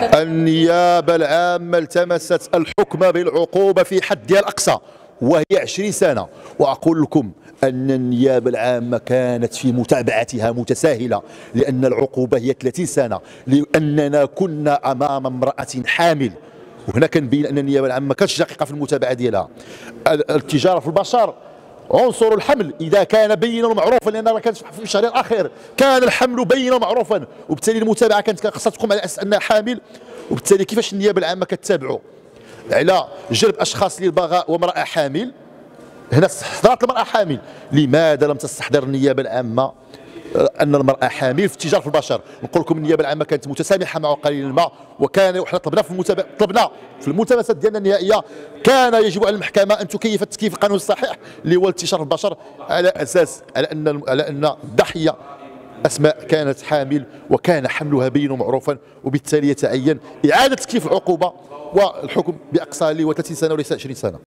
النيابة العامة التمست الحكم بالعقوبة في حدها الأقصى وهي 20 سنة. وأقول لكم أن النيابة العامة كانت في متابعتها متساهلة، لأن العقوبة هي 30 سنة، لأننا كنا أمام امرأة حامل. وهنا كنبين أن النيابة العامة ما كانتش دقيقة في المتابعة ديالها. التجارة في البشر، عنصر الحمل إذا كان بينا ومعروفا، لأن راه كانت في الشهر الأخير كان الحمل بينا ومعروفا، وبالتالي المتابعة كانت خاصها تقوم على أساس أنها حامل. وبالتالي كيفاش النيابة العامة كتتابعوا على جلب أشخاص للبغاء وامرأة حامل؟ هنا استحضرت المرأة حامل. لماذا لم تستحضر النيابة العامة أن المرأة حامل في التجارة في البشر؟ نقول لكم النيابة العامة كانت متسامحة معه قليلا ما، وكان وحنا طلبنا في الملتمسات ديالنا النهائية، كان يجب على المحكمة أن تكيف التكييف القانوني الصحيح اللي هو الانتشار في البشر، على أساس على أن الضحية أسماء كانت حامل وكان حملها بين ومعروفا، وبالتالي يتعين إعادة تكييف العقوبة والحكم بأقصى ل 30 سنة وليس 20 سنة.